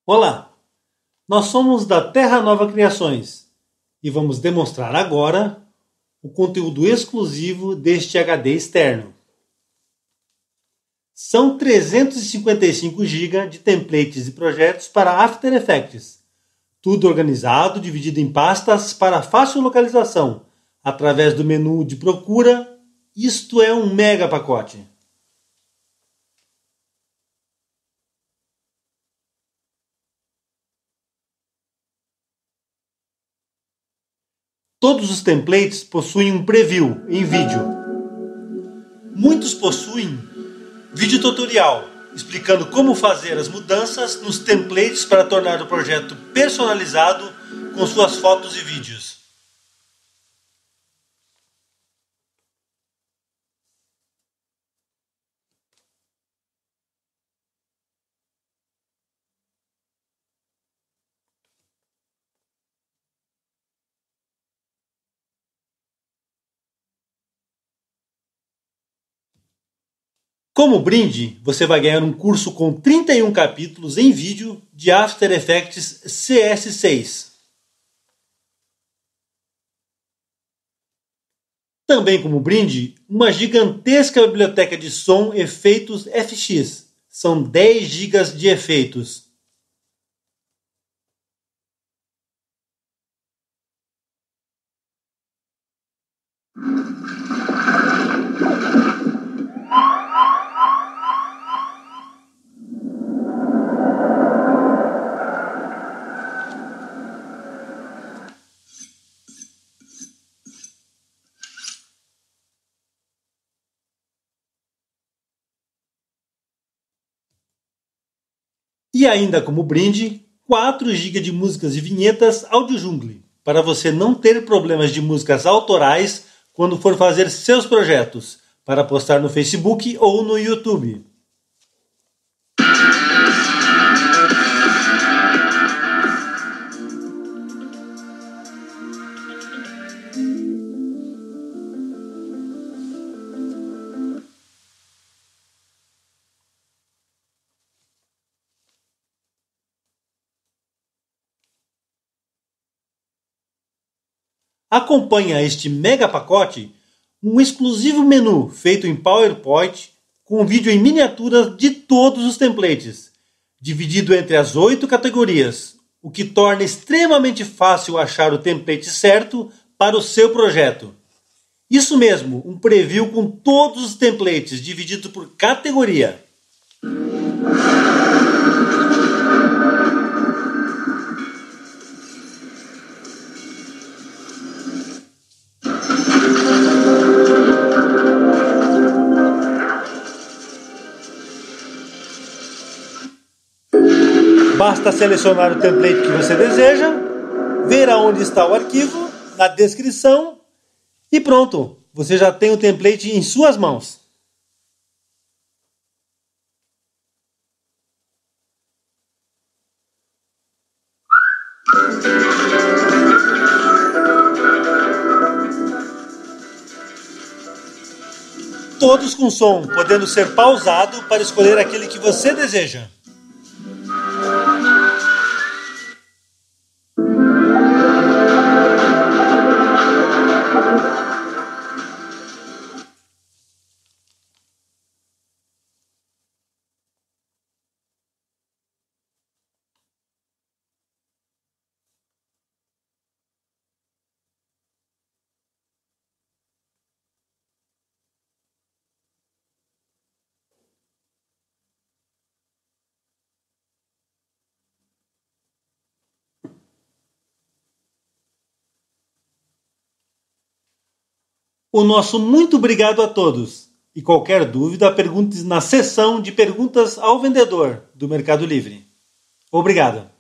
Olá, nós somos da Terra Nova Criações e vamos demonstrar agora o conteúdo exclusivo deste HD externo. São 355 GB de templates e projetos para After Effects, tudo organizado, dividido em pastas para fácil localização, através do menu de procura. Isto é um mega pacote. Todos os templates possuem um preview em vídeo. Muitos possuem vídeo tutorial, explicando como fazer as mudanças nos templates para tornar o projeto personalizado com suas fotos e vídeos. Como brinde, você vai ganhar um curso com 31 capítulos em vídeo de After Effects CS6. Também como brinde, uma gigantesca biblioteca de som efeitos FX. São 10 GB de efeitos. E ainda como brinde, 4 GB de músicas e vinhetas Audio Jungle, para você não ter problemas de músicas autorais quando for fazer seus projetos, para postar no Facebook ou no YouTube. Acompanha este mega pacote um exclusivo menu feito em PowerPoint com vídeo em miniatura de todos os templates, dividido entre as 8 categorias, o que torna extremamente fácil achar o template certo para o seu projeto. Isso mesmo, um preview com todos os templates dividido por categoria. Basta selecionar o template que você deseja, ver aonde está o arquivo, na descrição e pronto, você já tem o template em suas mãos. Todos com som, podendo ser pausado para escolher aquele que você deseja. O nosso muito obrigado a todos. E qualquer dúvida, pergunte na seção de perguntas ao vendedor do Mercado Livre. Obrigado.